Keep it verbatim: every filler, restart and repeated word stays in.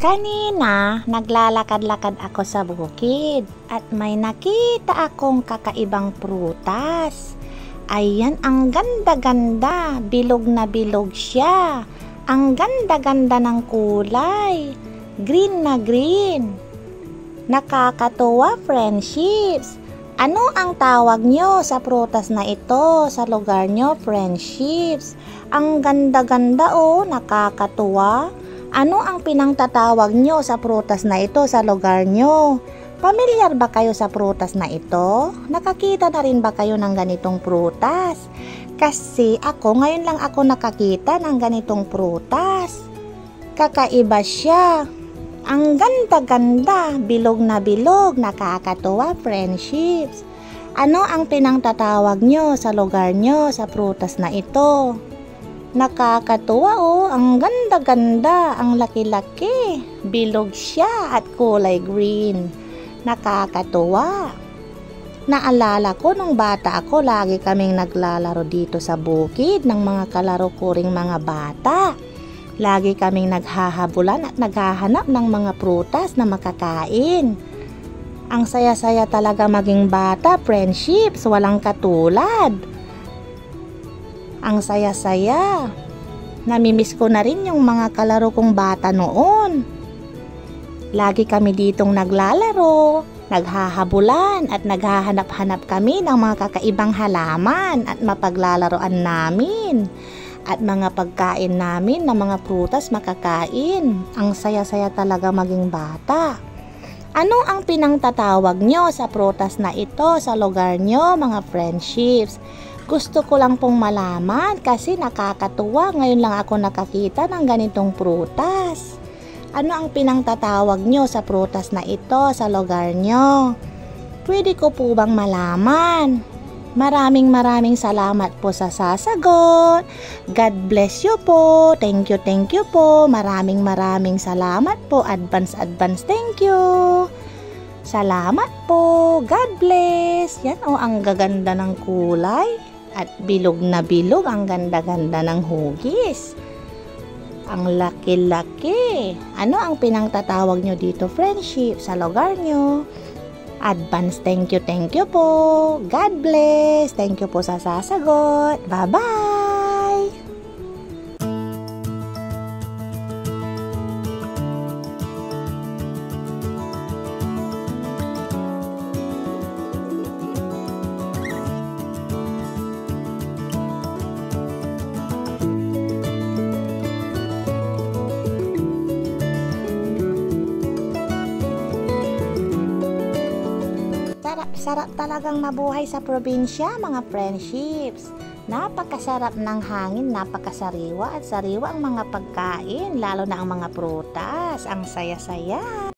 Kanina, naglalakad-lakad ako sa bukid at may nakita akong kakaibang prutas. Ayan, ang ganda-ganda, bilog na bilog siya. Ang ganda-ganda ng kulay, green na green. Nakakatuwa, friendships. Ano ang tawag nyo sa prutas na ito sa lugar nyo, friendships? Ang ganda-ganda oh, nakakatuwa. Ano ang pinangtatawag nyo sa prutas na ito sa lugar nyo? Pamilyar ba kayo sa prutas na ito? Nakakita na rin ba kayo ng ganitong prutas? Kasi ako, ngayon lang ako nakakita ng ganitong prutas. Kakaiba siya. Ang ganda-ganda, bilog na bilog, nakakatuwa, friendships. Ano ang pinangtatawag nyo sa lugar nyo sa prutas na ito? Nakakatuwa oh, ang ganda-ganda, ang laki-laki, bilog siya at kulay green. Nakakatuwa. Naalala ko nung bata ako, lagi kaming naglalaro dito sa bukid ng mga kalaro ko ring mga bata. Lagi kaming naghahabulan at naghahanap ng mga prutas na makakain. Ang saya-saya talaga maging bata, friendships, walang katulad. Ang saya-saya. Namimiss ko na rin yung mga kalaro kong bata noon. Lagi kami ditong naglalaro, naghahabulan at naghahanap-hanap kami ng mga kakaibang halaman at mapaglalaroan namin. At mga pagkain namin na mga prutas makakain. Ang saya-saya talaga maging bata. Ano ang pinangtatawag nyo sa prutas na ito sa lugar nyo, mga friendships? Gusto ko lang pong malaman kasi nakakatuwa. Ngayon lang ako nakakita ng ganitong prutas. Ano ang pinangtatawag nyo sa prutas na ito sa lugar nyo? Pwede ko po bang malaman? Maraming maraming salamat po sa sasagot. God bless you po. Thank you, thank you po. Maraming maraming salamat po. Advance, advance, thank you. Salamat po. God bless. Yan o, oh, ang gaganda ng kulay. At bilog na bilog, ang ganda-ganda ng hugis. Ang laki-laki. Ano ang pinangtatawag nyo dito, friendship, sa lugar nyo? Advance, thank you, thank you po. God bless. Thank you po sa sasagot. Bye-bye. Sarap talagang mabuhay sa probinsya, mga friendships. Napakasarap ng hangin, napakasariwa at sariwa ang mga pagkain, lalo na ang mga prutas. Ang saya-saya.